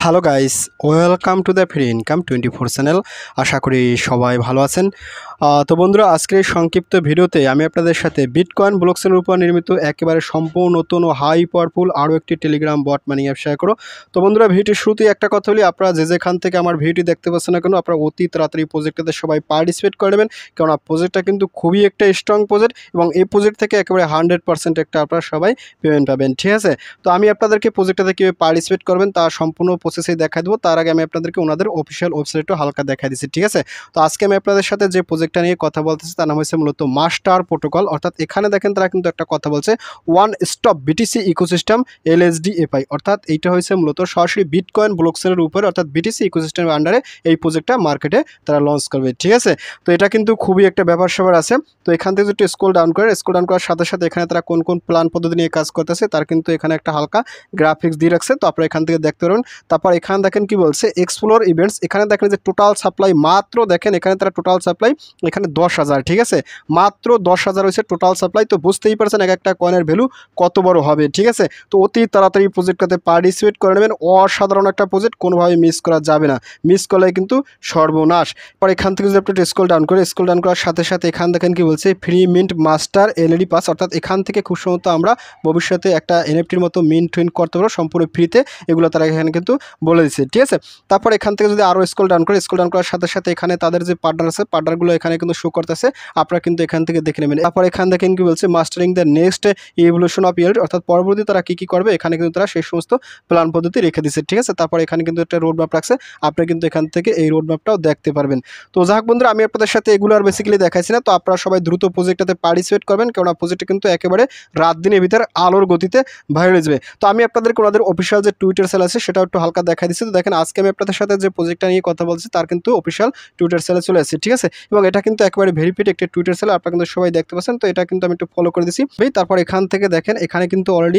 Hello guys, welcome to the free income 24 channel. আশা করি সবাই ভালো আছেন। তো বন্ধুরা, আজকের এই সংক্ষিপ্ত ভিডিওতে আমি আপনাদের সাথে বিটকয়েন ব্লকচেনের উপর নির্মিত একেবারে সম্পূর্ণ নতুন ও হাই পাওয়ারফুল আরও একটি telegram bot mining app share করো। তো বন্ধুরা, ভিডিওটির শুরুতেই একটা কথা বলি, আপনারা যেখান থেকে আমার ভিডিওটি দেখতে পাচ্ছেন না কেন, আপনারা অতি তাড়াতাড়ি প্রজেক্টটাতে সবাই পার্টিসিপেট করে নেবেন, কেননা প্রজেক্টটা কিন্তু খুবই একটা স্ট্রং প্রজেক্ট এবং এই প্রজেক্ট থেকে একেবারে 100% একটা আপনারা সবাই পেমেন্ট পাবেন। ঠিক আছে, তো আমি আপনাদেরকে প্রজেক্টটাতে কীভাবে পার্টিসিপেট করবেন তার সম্পূর্ণ প্রসেসে দেখা দেবো। তার আগে আমি আপনাদেরকে ওনাদের অফিসিয়াল ওয়েবসাইটও হালকা দেখা দিচ্ছি। ঠিক আছে, তো আজকে আমি আপনাদের সাথে যে প্রজেক্টটা নিয়ে কথা বলতেছি তার নাম হচ্ছে মূলত মাস্টার প্রোটোকল। অর্থাৎ এখানে দেখেন তারা কিন্তু একটা কথা বলছে one stop BTC ecosystem LSDFI, অর্থাৎ এইটা হয়েছে মূলত সরাসরি বিটকয়েন ব্লকচেনের উপরে, অর্থাৎ বিটিসি ইকোসিস্টেমের আন্ডারে এই প্রজেক্টটা মার্কেটে তারা লঞ্চ করবে। ঠিক আছে, তো এটা কিন্তু খুবই একটা ব্যাপার স্যাপার আছে। তো এখান থেকে যদি স্ক্রল ডাউন করার সাথে সাথে এখানে তারা কোন কোন প্ল্যান পদ্ধতি নিয়ে কাজ করতেছে তার কিন্তু এখানে একটা হালকা গ্রাফিক্স দিয়ে রাখছে, তো আপনারা এখান থেকে দেখতে পারবেন। তারপর এখানে দেখেন কি বলছে এক্সপ্লোর ইভেন্টস, এখানে দেখেন যে টোটাল সাপ্লাই মাত্র দেখেন এখানে তারা টোটাল সাপ্লাই এখানে 10,000। ঠিক আছে, মাত্র 10,000 হয়েছে টোটাল সাপ্লাই। তো বুঝতেই পারছেন এক একটা কয়েনের ভ্যালু কত বড় হবে। ঠিক আছে, তো অতি তাড়াতাড়ি প্রজেক্টটাতে পার্টিসিপেট করে নেবেন। অসাধারণ একটা প্রজেক্ট, কোনোভাবে মিস করা যাবে না, মিস করলে কিন্তু সর্বনাশ। পর এখান থেকে যদি আপনি স্ক্রল ডাউন করার সাথে সাথে এখান দেখেন কি বলছে free mint master LED pass, অর্থাৎ এখান থেকে খুব সম্ভবত আমরা ভবিষ্যতে একটা NFTর মতো মিন্ট টুইন করতে পারবো সম্পূর্ণ ফ্রিতে, এগুলো তারা এখানে কিন্তু বলে দিচ্ছে। ঠিক আছে, তারপর এখান থেকে যদি আরও স্ক্রল ডাউন করার সাথে সাথে এখানে তাদের যে পার্টনার আছে পার্টনারগুলো এখানে কিন্তু শো করতেছে, আপনারা কিন্তু এখান থেকে দেখে নেবেন। তারপর এখান দেখেন কি বলছে mastering the next evolution of yield, অর্থাৎ পরবর্তী তারা কী কী করবে এখানে কিন্তু তারা সেই সমস্ত প্ল্যান পদ্ধতি রেখে দিচ্ছে। ঠিক আছে, তারপর এখানে কিন্তু একটা রোড ম্যাপ রাখছে, আপনি কিন্তু এখান থেকে এই রোড ম্যাপটাও দেখতে পারবেন। তো যাক বন্ধুরা, আমি আপনাদের সাথে এগুলো আর বেসিক্যালি দেখাইছি না, তো আপনারা সবাই দ্রুত প্রজেক্টটাতে পার্টিসিপেট করবেন, কেননা প্রজেক্টটা কিন্তু একেবারে রাত দিনের ভিতরে আলোর গতিতে ভাইরাল হয়ে যাবে। তো আমি আপনাদেরকে ওনাদের অফিসিয়াল যে টুইটার সেল আছে সেটাও একটু হালকা দেখা দিচ্ছি। তো দেখেন আজকে আমি আপনাদের সাথে যে প্রজেক্টটা নিয়ে কথা বলছি তার কিন্তু অফিসিয়াল টুইটার সেলে চলে আসছে। ঠিক আছে, এবং এটা কিন্তু একেবারে ভেরিফাইড একটা টুইটার সেল, আপনারা কিন্তু সবাই দেখতে পাচ্ছেন। তো এটা কিন্তু আমি একটু ফলো করে দিচ্ছি। তারপর এখান থেকে দেখেন এখানে কিন্তু অলরেডি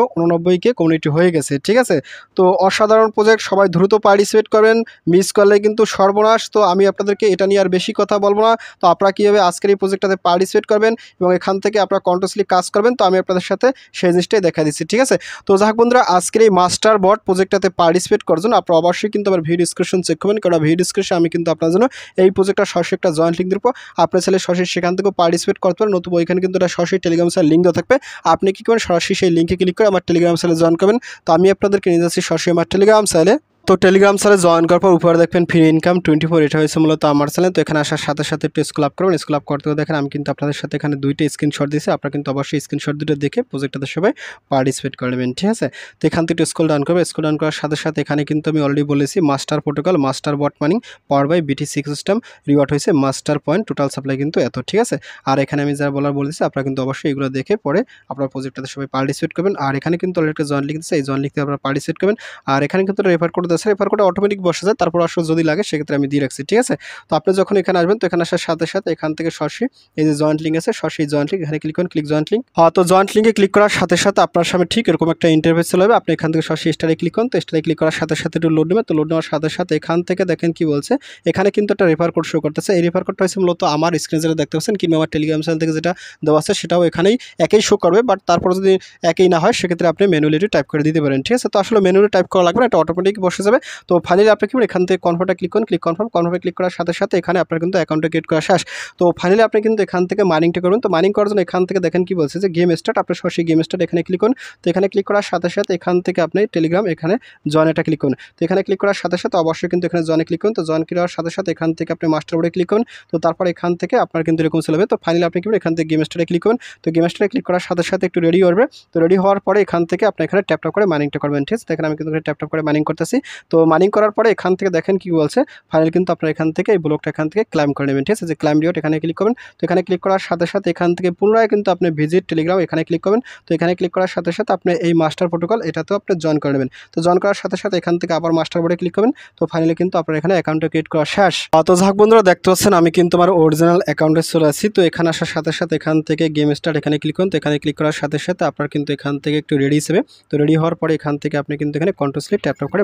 189K কমিউনিটি হয়ে গেছে। ঠিক আছে, তো অসাধারণ প্রজেক্ট, সবাই দ্রুত পার্টিসিপেট করবেন, মিস করলে কিন্তু সর্বনাশ। তো আমি আপনাদেরকে এটা নিয়ে আর বেশি কথা বলবো না। তো আপনারা কীভাবে আজকের এই প্রজেক্টটাতে পার্টিসিপেট করবেন এবং এখান থেকে আপনারা কন্টিনিউয়াসলি কাজ করবেন, তো আমি আপনাদের সাথে সেই জিনিসটাই দেখা দিচ্ছি। ঠিক আছে, তো যাক বন্ধুরা, আজকের এই মাস্টার বট প্রজেক্টটাতে পার্টিসিপেট করার জন্য আপনারা অবশ্যই কিন্তু আমার ভিডিও ডিসক্রিপশন চেক করবেন, কারণ ভিডিও ডিসক্রিপশন আমি কিন্তু আপনার জন্য এই প্রজেক্টটা সরাসরি একটা জয়েন্ট লিঙ্ক দেবো। আপনার ছেলে সরাসরি সেখান থেকেও পার্টিসিপেট করতে পারেন, নতুবা ওইখানে কিন্তু একটা সরাসরি টেলিগ্রাম সেল লিঙ্ক দেওয়া থাকবে। আপনি কী করবেন, সরাসরি সেই লিঙ্কে ক্লিক করে আমার টেলিগ্রাম সেলে জয়েন করবেন। তো আমি আপনাদেরকে নিয়ে যাচ্ছি সরাসরি আমার টেলিগ্রাম সেলে। তো টেলিগ্রাম চ্যানেলে জয়েন করার পর উপরে দেখবেন ফ্রি ইনকাম 24, এটা হয়েছে মূলত আমার চ্যানেল। তো এখানে আসার সাথে সাথে একটু স্ক্রল আপ করবেন, স্ক্রল আপ করতে দেখেন আমি কিন্তু আপনাদের সাথে এখানে দুইটা স্ক্রিনশট দিয়েছি, আপনারা কিন্তু অবশ্যই স্ক্রিনশট দুটো দেখে প্রজেক্টটাতে সবাই পার্টিসিপেট করবেন। ঠিক আছে, তো এখান থেকে একটু স্ক্রল ডাউন করবে, স্ক্রল ডাউন করার সাথে সাথে এখানে কিন্তু আমি অলরেডি বলেছি master protocol master bot mining power by BTC system, reward হয়েছে মাস্টার পয়েন্ট, টোটাল সাপ্লাই কিন্তু এত। ঠিক আছে, আর এখানে আমি যা বলেছি আপনারা কিন্তু অবশ্যই এগুলো দেখে পরে আপনার প্রজেক্টটাতে সবাই পার্টিসিপেট করবেন। আর এখানে কিন্তু অলরেডি একটা জয়েন লিঙ্ক দিচ্ছে, এই জয়েন লিঙ্কে আপনারা পার্টিসিপেট করবেন। আর এখানে কিন্তু রেফার কোড দিচ্ছে, রেফার কোড অটোমেটিক বসে যায়, তারপর আসলে যদি লাগে সেক্ষেত্রে আমি দিয়ে রাখছি। ঠিক আছে, তো আপনি যখন এখানে আসবেন তো এখানে আসার সাথে সাথে এখান থেকে সরাসরি এই যে জয়েন্ট লিঙ্ক আছে, সরাসরি জয়েন্ট লিঙ্ক এখানে ক্লিক করুন, ক্লিক জয়েন্ট লিঙ্ক। তো জয়েন্ট লিঙ্কে ক্লিক করার সাথে সাথে আপনার সামনে ঠিক এরকম একটা ইন্টারফেস চলে যাবে। আপনি এখান থেকে সরাসরি স্টারে ক্লিক করুন, তো স্টারে ক্লিক করার সাথে সাথে একটু লোড নেবেন। তো লোড নেওয়ার সাথে সাথে এখান থেকে দেখেন কি বলছে, এখানে কিন্তু একটা রেফার কোড শো করতেছে। এই রেফার কোডটা হচ্ছে মূলত আমার স্ক্রিনে যেটা দেখতে পাচ্ছেন কিংবা আমার টেলিগ্রাম চ্যানেল থেকে যেটা দেওয়া আছে সেটাও এখানেই একই শো করবে, বাট তারপর যদি একই না হয় সেক্ষেত্রে আপনি ম্যানুয়ালি টাইপ করে দিতে পারেন। ঠিক আছে, তো আসলে ম্যানুয়ালি টাইপ করা লাগবে না, এটা অটোমেটিক বসে যাবে। তো ফাইনালি আপনি কি এখান থেকে কনফার্মটা ক্লিক করুন, ক্লিক কনফার্মে ক্লিক করার সাথে সাথে এখানে আপনার কিন্তু অ্যাকাউন্টটা ক্রিয়েট করা শেষ। তো ফাইনালি আপনি কিন্তু এখান থেকে মাইনিংটা করবেন। তো মাইনিং করার জন্য এখান থেকে দেখেন কি বলছে যে গেম স্টার্ট, আপনার সরাসরি গেম স্টার্ট এখানে ক্লিক করুন। তো এখানে ক্লিক করার সাথে সাথে এখান থেকে আপনি টেলিগ্রাম এখানে জয়েন এটা ক্লিক করুন। তো এখানে ক্লিক করার সাথে সাথে অবশ্যই কিন্তু এখানে জয়েনে ক্লিক করুন। তো জয়েন করার সাথে সাথে এখান থেকে আপনি মাস্টার বোর্ডে ক্লিক করুন। তো তারপর এখান থেকে আপনার কিন্তু এরকম চলে যাবে। তো ফাইনালি আপনি কি এখান থেকে গেম স্টারে ক্লিক করুন। তো গেম স্টারে ক্লিক করার সাথে সাথে একটু রেডি হবে। তো রেডি হওয়ার পরে এখান থেকে আপনি এখানে ট্যাপ করে মাইনিংটা করবেন। ঠিক আছে, দেখেন আমি কিন্তু ট্যাপ করে মাইনিং করতেছি। তো মাইনিং করার পরে এখান থেকে দেখেন কি বলছে ফাইনালি কিন্তু আপনার এখান থেকে এই ব্লকটা এখান থেকে ক্লাইম করে নেবেন। ঠিক আছে, যে ক্লাইম রিওয়ার্ড এখানে ক্লিক করবেন। তো এখানে ক্লিক করার সাথে সাথে এখান থেকে পুনরায় কিন্তু আপনি ভিজিট টেলিগ্রাম এখানে ক্লিক করবেন। তো এখানে ক্লিক করার সাথে সাথে আপনি এই মাস্টার প্রোটোকল এটাতেও আপনি জয়েন করে নেবেন। তো জয়েন করার সাথে সাথে এখান থেকে আবার মাস্টার বোর্ডে ক্লিক করবেন। তো ফাইনালি কিন্তু আপনার এখানে অ্যাকাউন্টটা ক্রিয়েট করা শেষ। তো যাক বন্ধুরা, দেখতে পাচ্ছেন আমি কিন্তু আমার অরিজিনাল অ্যাকাউন্টে চলে আসছি। তো এখানে আসার সাথে সাথে এখান থেকে গেম স্টার্ট এখানে ক্লিক করুন। তো এখানে ক্লিক করার সাথে সাথে আপনার কিন্তু এখান থেকে একটু রেডি হিসেবে, তো রেডি হওয়ার পরে এখান থেকে আপনি কিন্তু এখানে কন্টিনিউয়াসলি ট্যাপ করে মাইনিংটা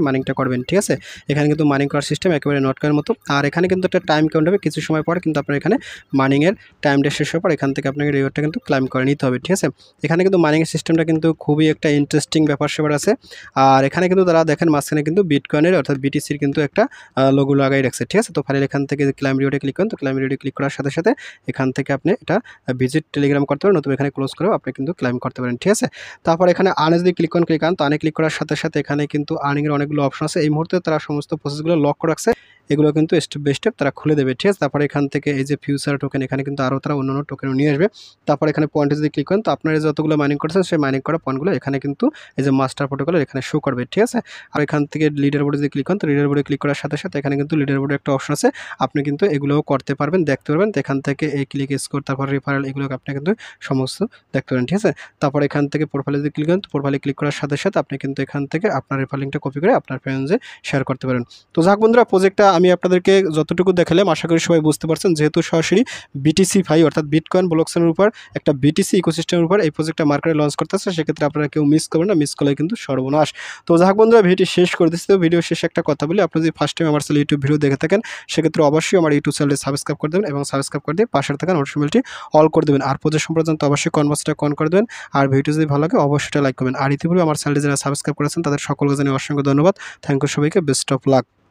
করবেন, ঠিক আছে। এখানে কিন্তু মাইনিং করার সিস্টেম একেবারে নটকয়েনের মতো। আর এখানে কিন্তু একটা টাইম কাউন্ট হবে, কিছু সময় পর কিন্তু আপনার এখানে মাইনিংয়ের টাইমটা শেষ হওয়ার পর এখান থেকে আপনাকে রিওয়ার্ডটা কিন্তু ক্লাইম করে নিতে হবে, ঠিক আছে। এখানে কিন্তু মাইনিংয়ের সিস্টেমটা কিন্তু খুবই একটা ইন্টারেস্টিং ব্যাপার-স্যাপার আছে। আর এখানে কিন্তু তারা দেখেন মাঝখানে কিন্তু বিটকয়েনের অর্থাৎ বিটিসির কিন্তু একটা লোগো লাগাই রাখছে, ঠিক আছে। তো ফাইনালি এখান থেকে ক্লাইম রিওয়ার্ডে ক্লিক করেন, তো ক্লাইম রিওয়ার্ডে ক্লিক করার সাথে সাথে এখান থেকে আপনি এটা ভিজিট টেলিগ্রাম করতে পারেন, নতুবা এখানে ক্লোজ করেও আপনি কিন্তু ক্লাইম করতে পারেন, ঠিক আছে। তারপর এখানে আর্নে যদি ক্লিক করেন, তো আর্নে ক্লিক করার সাথে সাথে এখানে কিন্তু আর্নিংয়ের অনেকগুলো অপশন আছে। এই মুহূর্তে তারা সমস্ত প্রসেসগুলো লক করে রাখছে, এগুলো কিন্তু স্টেপ বাই স্টেপ তারা খুলে দেবে, ঠিক আছে। তারপরে এখান থেকে এই যে ফিউচার টোকেন, এখানে কিন্তু আরও তারা অন্যান্য টোকেনও নিয়ে আসবে। তারপর এখানে পয়েন্টে যদি ক্লিক করেন, তো আপনারা যতগুলো মাইনিং করছেন সেই মাইনিং করা পয়েন্টগুলো এখানে কিন্তু এই যে মাস্টার প্রোটোকলের এখানে শো করবে, ঠিক আছে। আর এখান থেকে লিডার বোর্ডে যদি ক্লিক করেন, তো লিডার বোর্ডে ক্লিক করার সাথে সাথে এখানে কিন্তু লিডার বোর্ডে একটা অপশন আছে, আপনি কিন্তু এগুলোও করতে পারবেন, দেখতে পারবেন। তো এখান থেকে এই ক্লিক স্কোর, তারপর রেফারেল, এগুলো আপনি কিন্তু সমস্ত দেখতে পারেন, ঠিক আছে। তারপর এখান থেকে প্রোফাইলে যদি ক্লিক করেন, তো প্রোফাইলে ক্লিক করার সাথে সাথে আপনি কিন্তু এখান থেকে আপনার রেফার লিঙ্কটা কপি করে আপনার ফ্রেন্ডসে শেয়ার করতে পারেন। তো যাক বন্ধুরা, প্রজেক্টটা আমি আপনাদেরকে যতটুকু দেখালাম আশা করি সবাই বুঝতে পারছেন। যেহেতু সরাসরি বিটিসি ফাই অর্থাৎ বিটকয়েন ব্লকচেনের উপর একটা বিটিসি ইকোসিস্টেমের উপর এই প্রজেক্টটা মার্কেটে লঞ্চ করতেছে, সেক্ষেত্রে আপনারা কেউ মিস করবেন না, মিস করলে কিন্তু সর্বনাশ। তো যাক বন্ধুরা, ভিডিও শেষ করে দিচ্ছি। তো ভিডিও শেষে একটা কথা বলি, আপনি যদি ফার্স্ট টাইম আমার চ্যানেল ইউটিউব ভিডিও দেখে থাকেন, সেক্ষেত্রে অবশ্যই আমার ইউটিউব চ্যানেলে সাবস্ক্রাইব করে দেবেন এবং সাবস্ক্রাইব করে দিয়ে পাশে থাকা নোটিফিকেশনটি অল করে দেবেন। আর প্রজেক্ট সম্পর্কে জানতে অবশ্যই কনভার্সটা অন করে দেবেন। আর ভিডিও যদি ভালো লাগে অবশ্যই লাইক করবেন। আর ইতিপূর্বে আমার চ্যানেলে যারা সাবস্ক্রাইব করেছেন তাদের সকলকে জানিয়ে অসংখ্য ধন্যবাদ। থ্যাংক ইউ সবাইকে, বেস্ট অফ লাক।